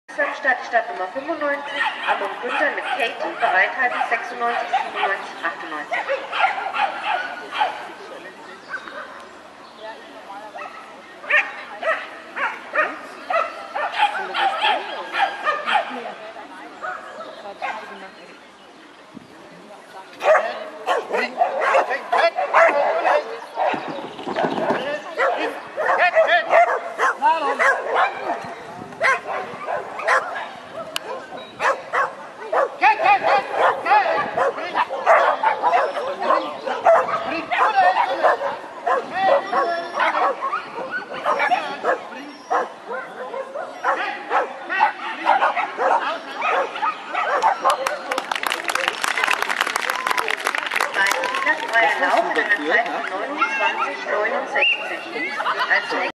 Start die Startnummer 95, Amon Günther mit Katie, Bereithalten 96, 97, 98.